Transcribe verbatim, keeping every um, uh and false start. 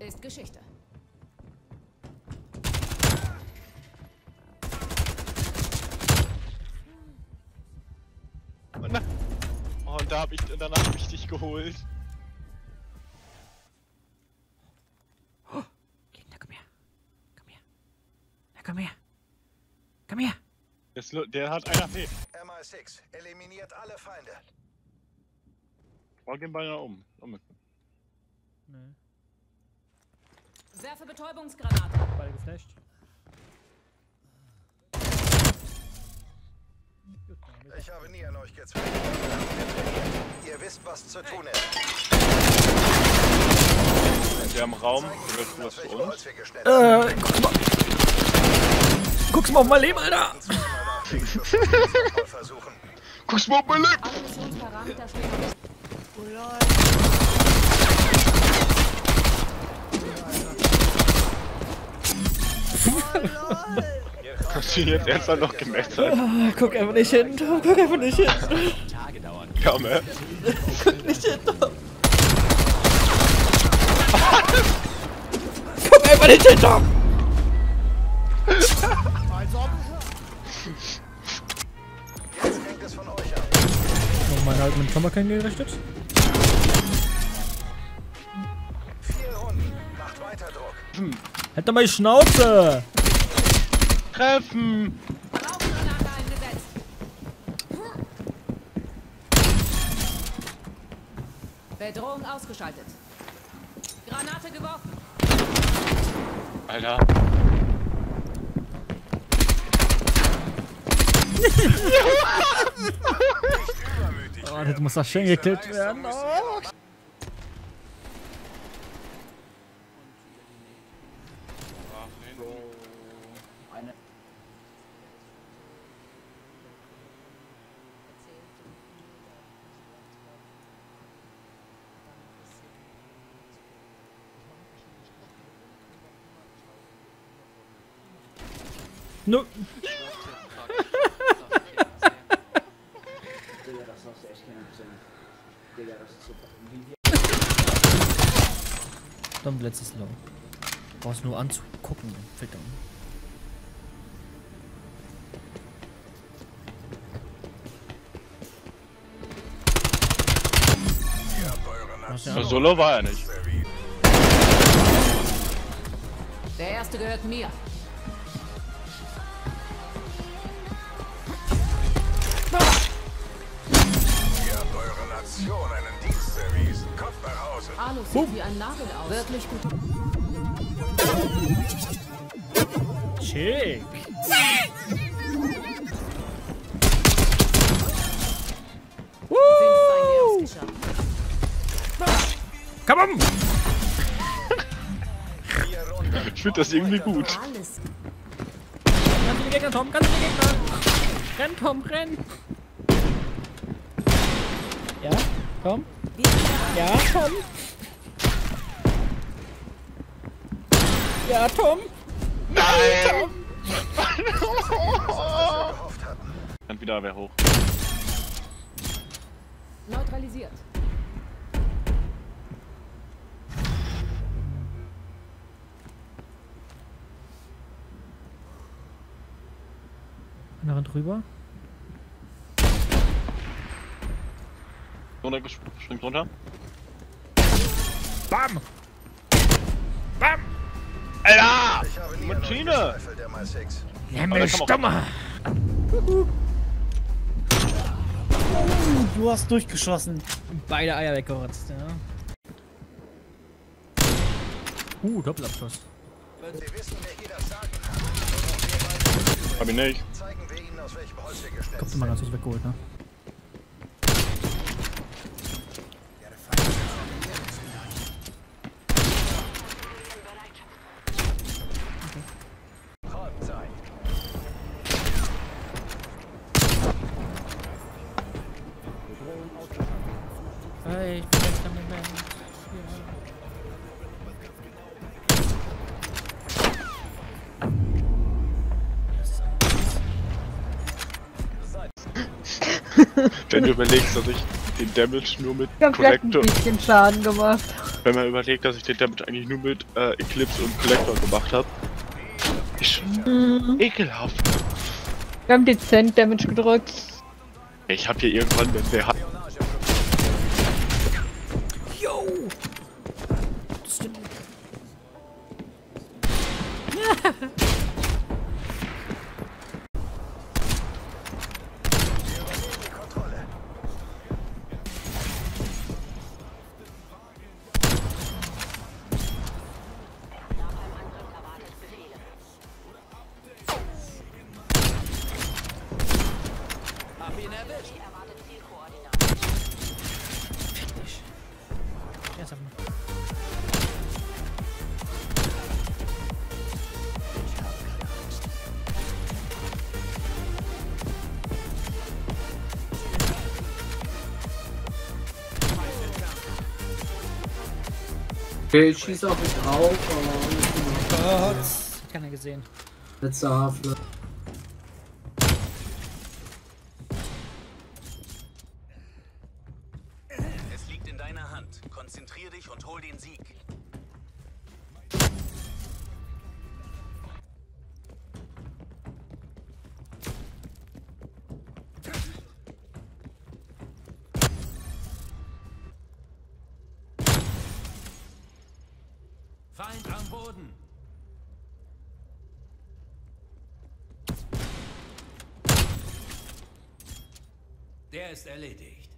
ist Geschichte. Oh, und da hab ich, danach hab ich dich geholt. Oh, Gegner, komm her. Komm her. Na, komm her. Komm her. Das, der hat einer P. M I sechs eliminiert alle Feinde. Frag den Ball nach um. um. Nee. Werfe Betäubungsgranate. Ball geflasht. Ich habe nie an euch gezweifelt. Ihr wisst, was zu tun ist. Wir haben Raum. Willst du was für uns? Äh, guck mal. Guck's mal auf mein Leben, Alter! Guck's mal auf mein Leben! Alle Missionsparameter stehen auf. Oh lol. Hast du ihn jetzt ernsthaft noch gemessert? Oh, guck einfach nicht hin, Tom, guck einfach nicht hin. Komm, hä? Guck nicht hin, Tom. Guck einfach nicht hin, Tom. Jetzt hängt es von euch ab. Nochmal halt mit Tomahawk gerichtet. Vier Runden. Macht weiter Druck. Hm. Halt doch mal die Schnauze! Treffen! Rauchgranate eingesetzt. Bedrohung ausgeschaltet. Granate geworfen. Alter. Oh, das muss doch schön gekillt werden. Oh. No. Dann letztes Low. Brauchst nur anzugucken, verdammt. Ja, Solo war er nicht. Der erste gehört mir. Ihr habt eure Nation einen Dienst erwiesen. Kommt nach Hause. Alu sieht wie ein Nagel aus. Wirklich gut. Schick. Woo! Komm on! Ich finde das irgendwie gut. Alles. Ganz viele Gegner, Tom, ganz viele Gegner! Renn, Tom, renn! Ja, Tom? Ja, Tom? Ja, Tom? Nein! Gehofft hatten. Dann wieder wer hoch. Neutralisiert. Einer drüber. Runter, springt runter. Bam! Bam! Alter! Ich habe nie an euch Maschine! gezweifelt, M I sechs. Himmel, Stummer! Du hast durchgeschossen. Beide Eier weggerotzt, ja. Uh, Doppelabschuss. Sie wissen, wer hier das Sagen hat. Hab ich nicht. Zeigen wir ihnen, aus welchem Holz wir geschnitzt Kommt immer ganz kurz weggeholt, ne? Räumt sein. Hey, ich bin jetzt am Moment. Wenn du überlegst, dass ich den Damage nur mit Ich hab vielleicht ein Corrector, bisschen Schaden gemacht. Wenn man überlegt, dass ich den Damage eigentlich nur mit äh, Eclipse und Collector gemacht habe. Ist schon Mhm. ekelhaft. Wir haben dezent Damage gedrückt. Ich habe hier irgendwann, wenn der hat. Yo! Das stimmt. Die Kontrolle. Ernsthaft mal. Okay, ich schieße auf mich drauf, aber nicht gemacht. Gott! Hat keiner gesehen. Letzter Hafle. Es liegt in deiner Hand. Konzentrier dich und hol den Sieg. Feind am Boden. Der ist erledigt.